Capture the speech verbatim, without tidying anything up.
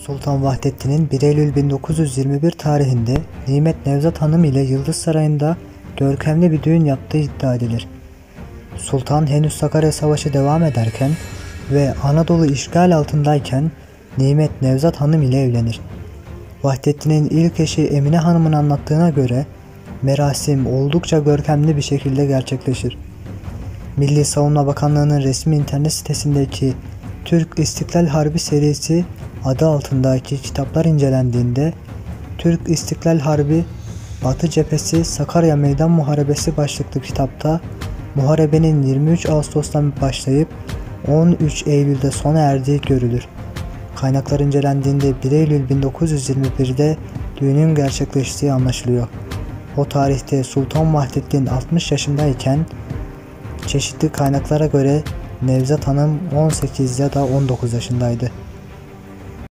Sultan Vahdettin'in bir Eylül bin dokuz yüz yirmi bir tarihinde Nimet Nevzat Hanım ile Yıldız Sarayı'nda görkemli bir düğün yaptığı iddia edilir. Sultan henüz Sakarya Savaşı devam ederken ve Anadolu işgal altındayken Nimet Nevzat Hanım ile evlenir. Vahdettin'in ilk eşi Emine Hanım'ın anlattığına göre merasim oldukça görkemli bir şekilde gerçekleşir. Milli Savunma Bakanlığı'nın resmi internet sitesindeki Türk İstiklal Harbi serisi adı altındaki kitaplar incelendiğinde Türk İstiklal Harbi Batı Cephesi Sakarya Meydan Muharebesi başlıklı kitapta muharebenin yirmi üç Ağustos'tan başlayıp on üç Eylül'de sona erdiği görülür. Kaynaklar incelendiğinde bir Eylül bin dokuz yüz yirmi bir'de düğünün gerçekleştiği anlaşılıyor. O tarihte Sultan Vahdettin altmış yaşındayken çeşitli kaynaklara göre Nevzat Hanım on sekiz ya da on dokuz yaşındaydı.